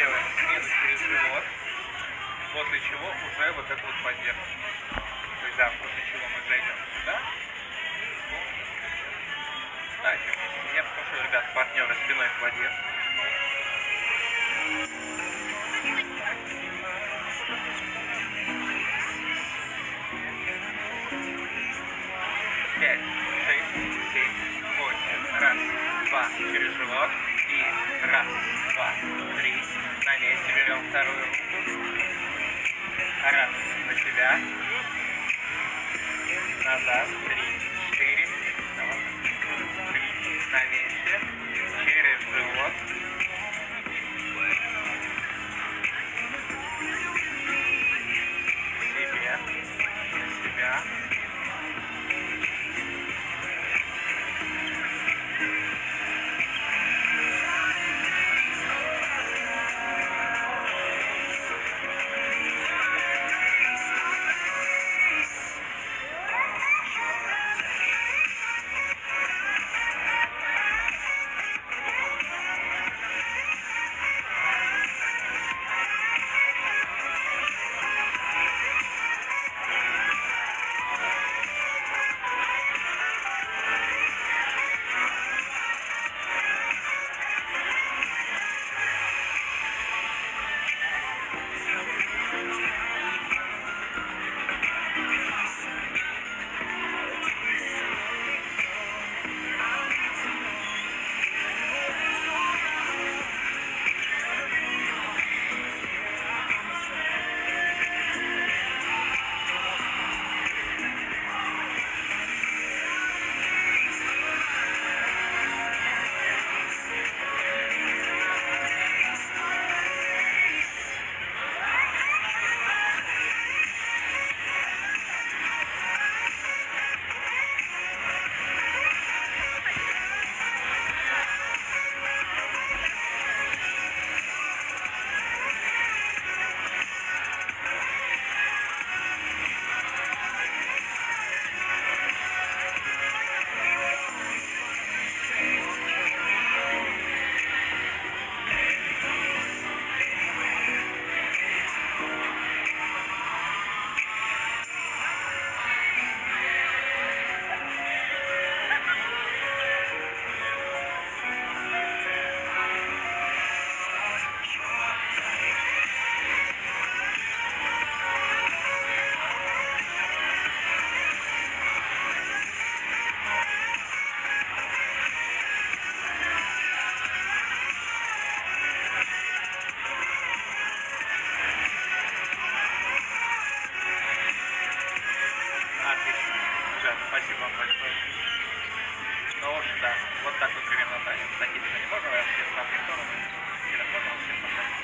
делаем смену через живот, после чего уже вот эту вот поддержку. То есть, да, после чего мы зайдем сюда. Давайте вместе. Я попрошу, ребят, партнера спиной к воде. Пять, 6, 7, 8. Раз, два, через живот. И раз, два, три. На месте берем вторую руку. Раз, на себя. Назад. 3, 4. На месте. Через живот. Себе. Себя. Спасибо вам большое. Ну, в общем, да, вот так вот примерно такие не можно, а все в разные стороны. Или можно все поставить?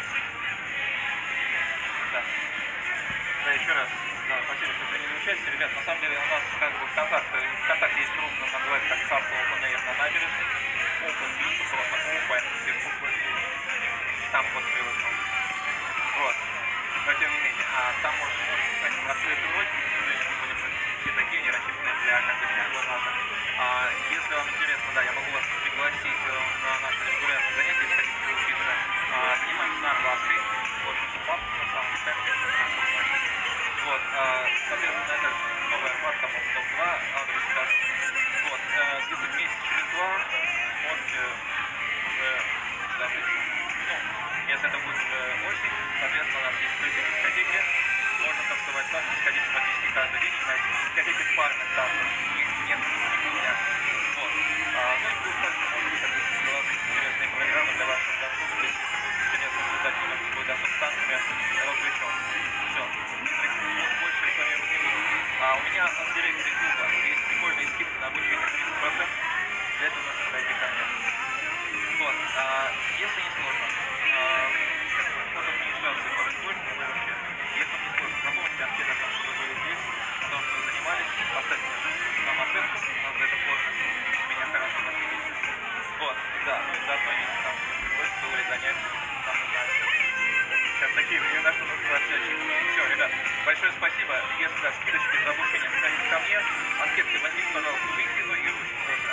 Да. Да, еще раз, да, спасибо, что приняли участие. Ребят, на самом деле у нас как бы ВКонтакте есть группа, называется как Castle Open Air на набережной. Open, просто Open, все буквы. Там вот привыкнул. Вот. Но тем не менее, там можно, кстати, открытый уроки, к сожалению, будем все такие, не рассчитанные для конкретного класса. Если вам интересно, да, я могу вас пригласить на наши регулярные занятия, сходить поучиться. Занимаемся нарваской, очень симпатично, на самом центре. Вот, соответственно, это новая марка, топ-2, адрес скажем. Вот, где-то месяц через два можете уже, да, ну, если это будет уже осень, соответственно, у нас есть открытые дискотеки, можно танцевать танцы, сходить практически каждый день, на дискотеки в парных танцах, их нет нигде. Вот. Ну и плюс также, может быть, допустим, приложить интересные программы для вашего досуга, если это будет интересно наблюдать немного свой досуг с танцами, развлечем. Все. Больше рекламировать не буду. У меня в дирекции клуба есть прикольные скидки на обучение 30%. Для этого нужно пройти ко мне. Вот. Если не сложно, можно регистрацию по школьному вообще. Если не сложно, заполните анкету о том, что вы здесь, о том, что вы занимались, поставьте нам оценку, нам за это можно, меня хорошо подписывать. Вот, да, ну и заодно, если там приходится, было занятия, там нужно сейчас такие времена, что нужно вообще отчитывать. Все, ребят, большое спасибо. Если да, скидочки за обучение, приходите ко мне. Анкетки возьмите, пожалуйста, выйти, ну и ручки тоже.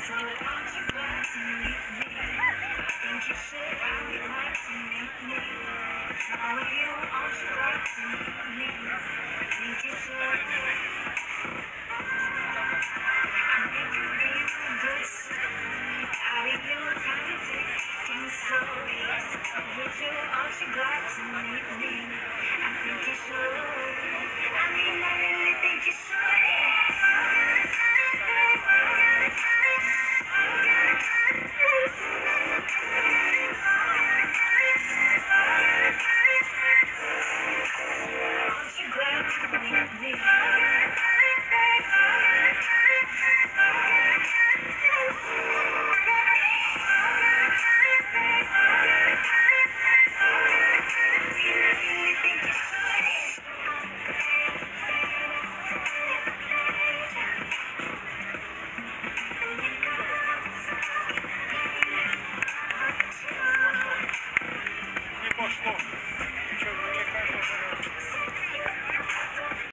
Это движение.